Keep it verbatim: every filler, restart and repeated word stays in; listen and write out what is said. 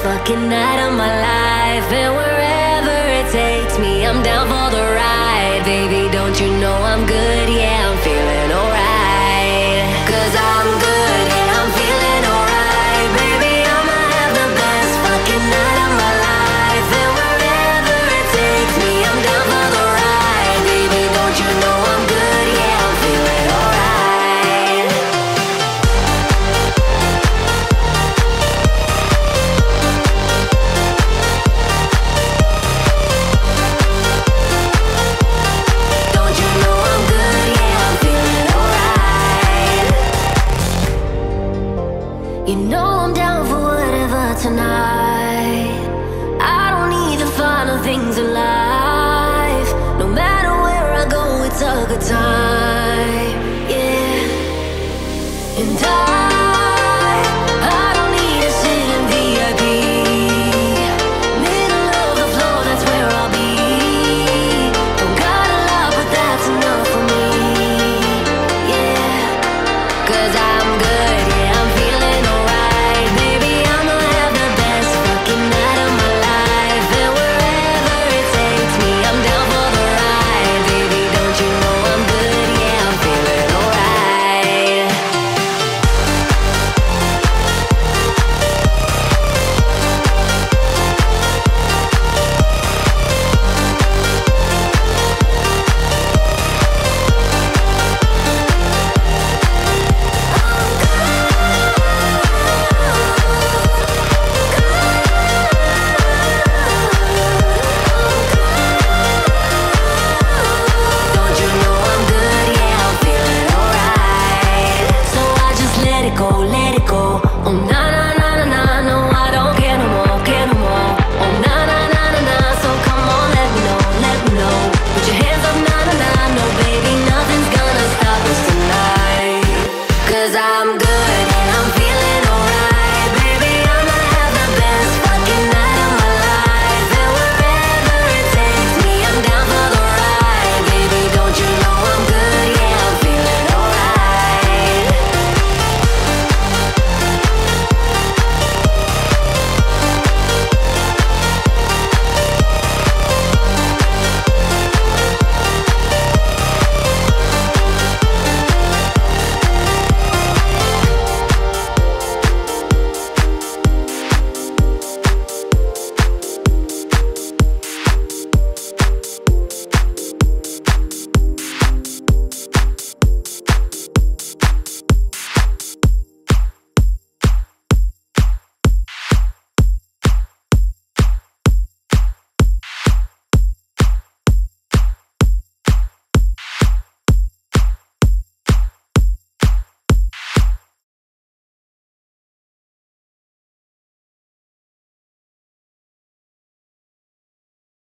fucking night of my life, and wherever it takes me, I'm down for the ride. Baby, don't you know I'm good? Yeah, I'm feeling alright. Cause I'm good, yeah, I'm feeling alright. Baby, I'ma have the best fucking night of my life, and wherever it takes me, I'm down for the ride. Baby, don't you know I'm good? Yeah, I'm feeling alright. Don't you know I'm good? Yeah, I'm feeling alright. You know I'm down for whatever tonight. I don't need the final things in